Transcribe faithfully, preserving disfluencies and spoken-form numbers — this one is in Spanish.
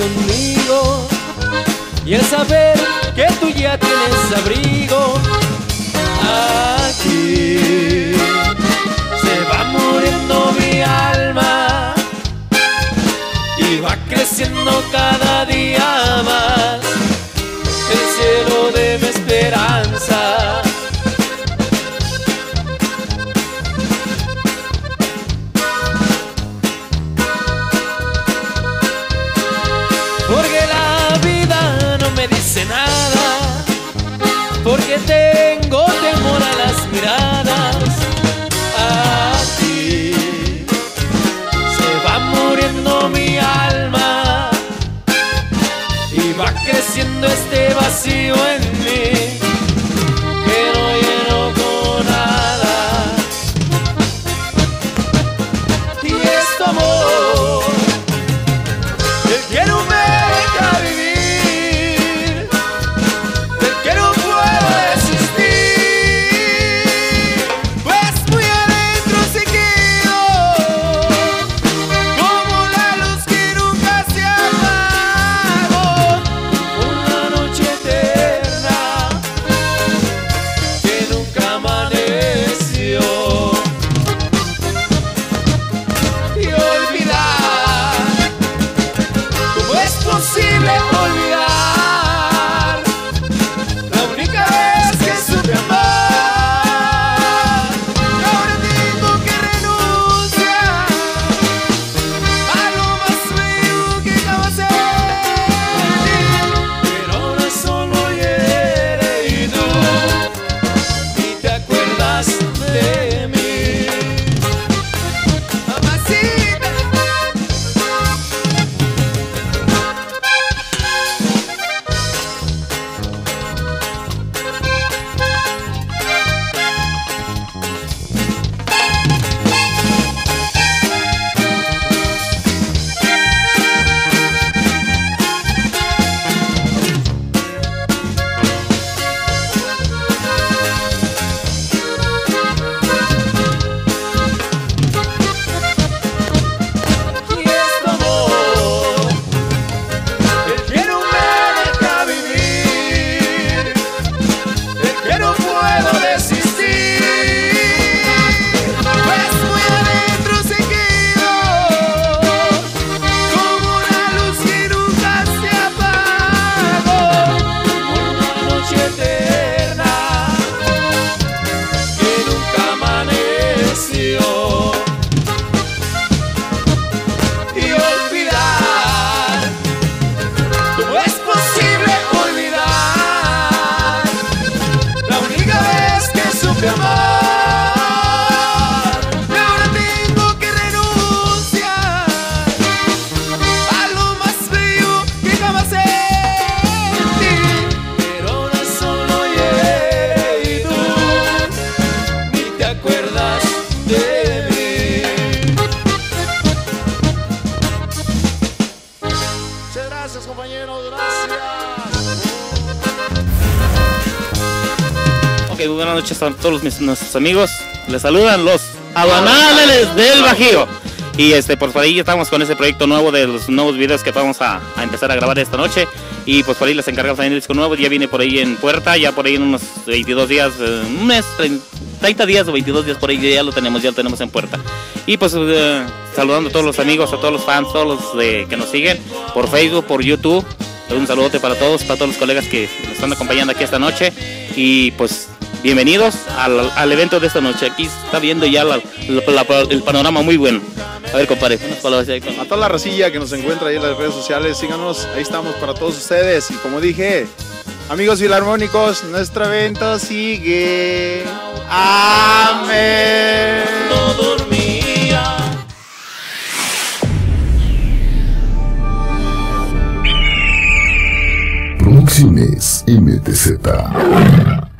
conmigo y el saber que tú ya tienes abrigo. Aquí se va muriendo mi alma y va creciendo cada día más el cielo de mi esperanza. Porque la vida no me dice nada, porque tengo temor a las miradas. Aquí se va muriendo mi alma y va creciendo este vacío en mí que no lleno con nada. Y es tu amor el que no me deja vivir, el que no puedo resistir, pues muy adentro se quedó como la luz que nunca se apagó, una noche eterna que nunca amaneció. Y olvidar, ¿cómo es posible olvidar la única vez que supe amar? Y ahora tengo que renunciar a lo más feo que jamás sentí, pero ahora solo hiere y tú ni te acuerdas de mí. Mamacita, y es tu amor el que no me deja vivir, el que no puedo resistir, pues muy adentro se quedó como una luz que nunca se apagó, una noche eterna que nunca amaneció. Y olvidar, ¿cómo es posible olvidar la única vez que supe amar? Y ahora tengo que renunciar a lo más frío que jamás sentí, pero ahora solo hiere y tú ni te acuerdas de mí. Muchas gracias, compañeros, gracias. Ok, muy buenas noches a todos mis- nuestros amigos. Les saludan los Aguanales del Bajío. Y este, por ahí estamos con ese proyecto nuevo de los nuevos videos que vamos a, a empezar a grabar esta noche. Y pues por ahí les encargamos también el disco nuevo. Ya viene por ahí en puerta, ya por ahí en unos veintidós días, eh, un mes, treinta días o veintidós días por ahí ya lo tenemos, ya lo tenemos en puerta. Y pues eh, saludando a todos los amigos, a todos los fans, todos los de, que nos siguen por Facebook, por YouTube. Un saludote para todos, para todos los colegas que nos están acompañando aquí esta noche. Y pues bienvenidos al, al evento de esta noche. Aquí está viendo ya la- la- la- el panorama muy bueno. A ver, compadre, unas palabras ahí con- A toda la racilla que nos encuentra ahí en las redes sociales, síganos, ahí estamos para todos ustedes. Y como dije, amigos filarmónicos, nuestro evento sigue. Amén. No dormía. Producciones M T Z.